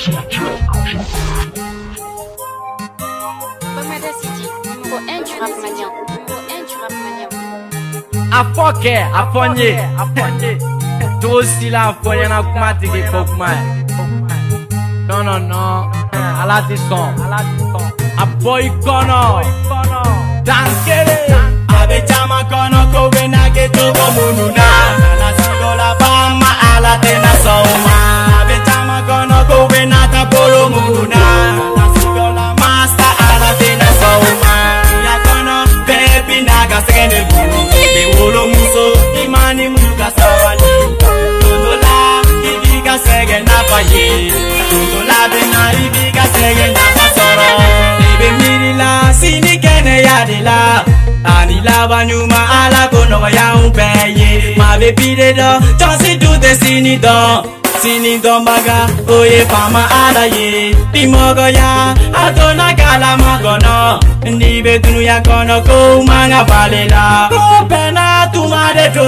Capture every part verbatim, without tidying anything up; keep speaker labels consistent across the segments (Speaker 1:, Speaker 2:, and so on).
Speaker 1: Afoke, afonye, afonye. Tu aussi là, afonye na kuma tiki pokuma. Non non non, alati son, aboy kono, dankele.
Speaker 2: Abe chama kono kowe na geto komununa. Na sigola bama alate na soma. Abe chama kono kowe na tapolo muna. Na sigola master alate na soma. Ya kono baby naga segene bulu. Bewolo muso imani muka sawali. Tundola ibiga sege na paye. Tundola bena ibiga sege na pasoro. Ebe mirila sini kene yadila. Anila banyuma ala kono ya umpeye. Ma baby de do, chansi tu te sini do. Sini do maga, oye fama ala ye. Pimogo ya, atona kala magono. Ni betunu ya kono ko manga balela. Ko pena tu made to.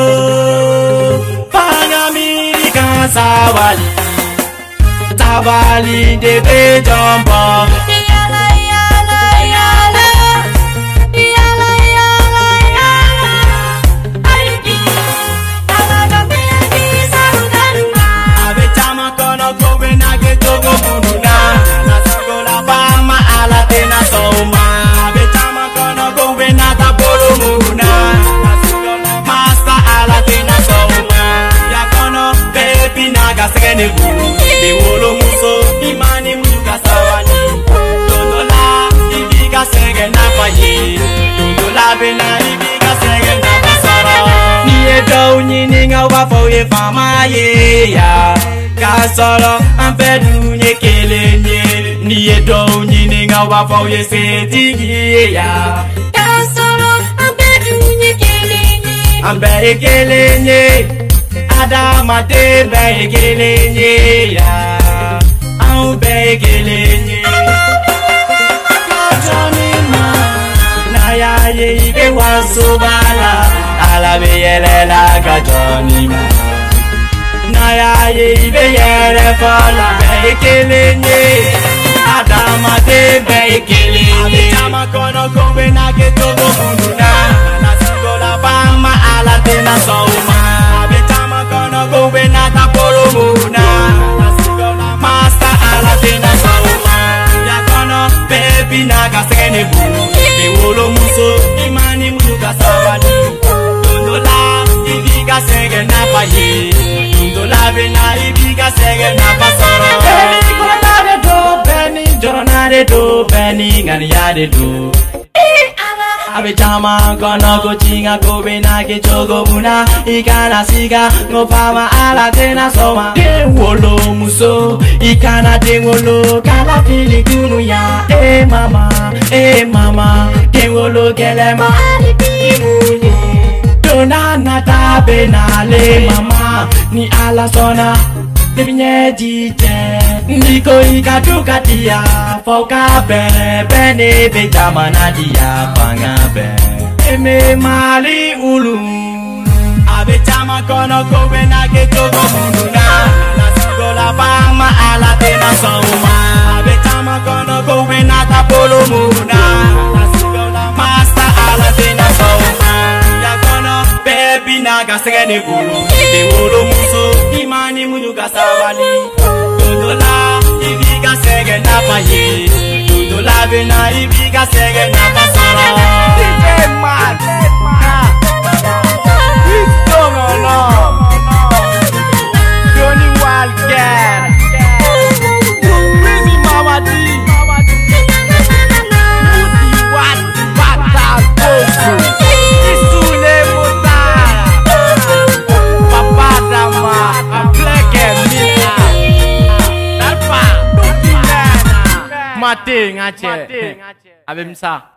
Speaker 2: Fanga mirika sawali. Tabali de be jombo. Segene bulu, de wolo muso, imani muka sawani. Tundola, ibiga sege na paye. Tundola bena ibiga sege na pasara. Niye do nyini nga wafo ye fama ye ya. Kasoro ampedu nye kele nye. Niye do nyini nga wafo ye setigi ye ya. Kasoro ampedu nye kele nye. Ambe kele nye. Adama te be gelenye ya, au be gelenye. Kajoni ma, na ya ye ibe wasubala, ala be yele la kajoni ma. Na ya ye ibe yele fala be gelenye. Adama te be gelenye. Adama kono kobe na geto go kununa, na sigola bama ala te na soma. Go when I tapolo muna. Master alatina soma. Ya kono baby naga segene bulu. De wolo muso imani muka sawani. Tundola ibiga sege na paye. Tundola bena ibiga sege na pasoro. Benny koronade do, Benny joronade do, Benny ngariade do. Abe chama kono ko chinga ko bena ke chogo muna. Ikana siga no fama ala tena soma. De wolo muso, ikana de wolo kala fili kunu ya. Eh mama, eh mama, de wolo kelema alipi. Dona nata benale mama, ni ala sona. Nebinye jite, niko ikatuka tia. Foka be, bene be jamana dia panga be. Eme mali ulu. Abe chama kono kowe na geto go mununa. Na sigola bama ala tena soma. Abe chama kono kowe na tapolo muna. Na sigola master ala tena soma. Ya kono baby naga segene bulu. De wolo muso imani muka sawani. Tundola ibiga sege na paye. Tundola bena ibiga sege na pasara. D J Mad, what's going on? Johnny Wildcat, Crazy Mama D, Muti Wat Bata Bosu, Isule Motara, Papa Dama, I'm Black and Mila, Nalpa, Mate ngache, abim sa.